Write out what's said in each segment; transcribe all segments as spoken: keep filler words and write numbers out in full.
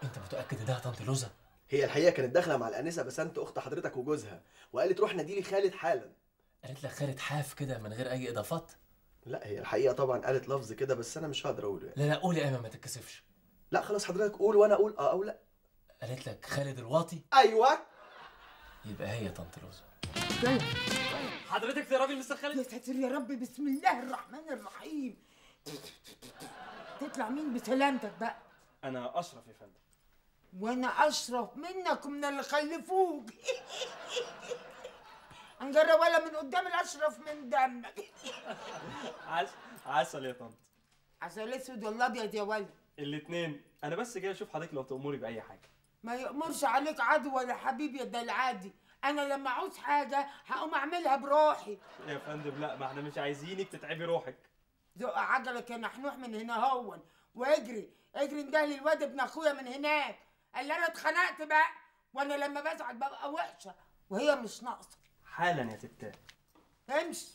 انت متاكد انها طنط لوزه؟ هي الحقيقه كانت داخله مع الانسه بسنت اخت حضرتك وجوزها، وقالت روح ناديلي خالد حالا. قالت لك خالد حاف كده من غير اي اضافات؟ لا هي الحقيقه طبعا قالت لفظ كده بس انا مش هقدر اقوله يعني. لا لا قول يا ايمن ما تتكسفش. لا خلاص حضرتك قول وانا اقول اه او لا. قالت لك خالد الواطي؟ ايوه. يبقى هي طنط لوزه. حضرتك يا راجل مستر خالد؟ يا ساتر يا رب، بسم الله الرحمن الرحيم. تطلع مين بسلامتك بقى؟ انا اشرف يا فندم. وانا اشرف منك ومن اللي خلفوك. انجرى ولا من قدام الاشرف من دمك. عسل عسل يا طنط. عسل اسود ولا ابيض يا ولد؟ الاتنين. انا بس جاي اشوف حضرتك لو تأمري باي حاجه. ما يأمرش عليك عدو ولا حبيب يا ده العادي. انا لما اعوز حاجه هقوم اعملها بروحي. يا فندم لا، ما احنا مش عايزينك تتعبي روحك. زق عجلك يا نحنوح من هنا هون واجري اجري اندهلي الواد ابن اخويا من هناك. قال لي انا اتخنقت بقى، وانا لما بزعل ببقى وحشه وهي مش ناقصه. حالا يا تتاه. امشي.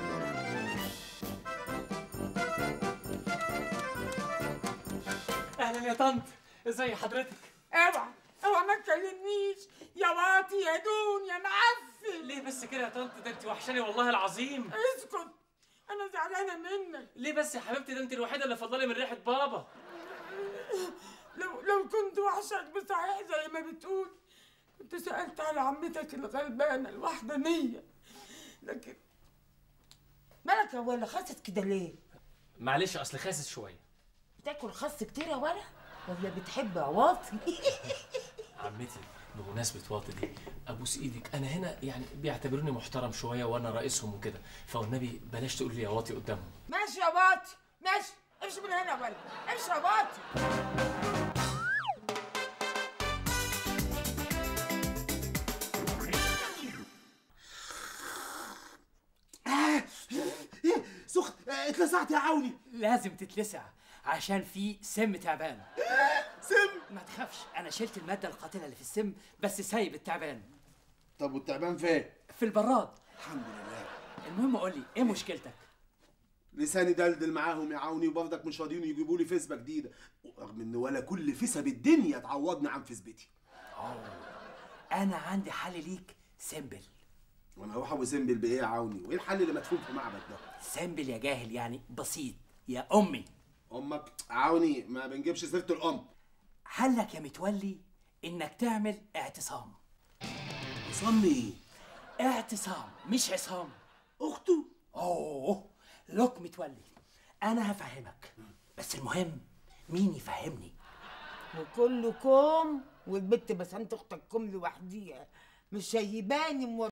اهلا يا طنط، ازي حضرتك؟ اوعى اوعى ما تكلمنيش يا واطي يا دون يا معفن. ليه بس كده يا طنط؟ ده انت وحشاني والله العظيم. اسكت، انا زعلانه منك. ليه بس يا حبيبتي؟ ده انت الوحيده اللي فضلي من ريحه بابا. لو لو كنت وحشك بصحيح زي ما بتقول كنت سألت على عمتك الغلبانه الوحدانيه، لكن مالك يا ولا خست كده ليه؟ معلش اصل خاسس شويه. بتاكل خس كتير يا ولا ولا بتحب عواطي؟ عمتي بمناسبة واطي دي ابوس ايدك، انا هنا يعني بيعتبروني محترم شويه وانا رئيسهم وكده، فالنبي بلاش تقول لي يا واطي قدامهم. ماشي يا واطي ماشي، امشي من هنا يا ولا، امشي يا واطي. سخن. اتلسعت يا عوني. لازم تتلسع عشان في سم تعبان. سم؟ ما تخافش، انا شلت الماده القاتله اللي في السم بس سايب التعبان. طب والتعبان فين؟ في البراد. الحمد لله. المهم قول لي ايه مشكلتك؟ لساني دلدل معاهم يا عوني، وبرضك مش راضيين يجيبوا لي فسبه جديده، رغم ان ولا كل فسب الدنيا تعوضني عن فسبتي. انا عندي حل ليك سمبل. وانا هروح ابو سمبل بايه يا عوني؟ وايه الحل اللي مدفون في معبد ده؟ سمبل يا جاهل، يعني بسيط يا امي. امك عوني ما بنجيبش سيره الام. حلك يا متولي انك تعمل اعتصام. صمي. اعتصام مش عصام. اخته. اوه لوك متولي، انا هفهمك بس المهم مين يفهمني. وكلكم والبت بس انت اختك كم لوحديها مش شايباني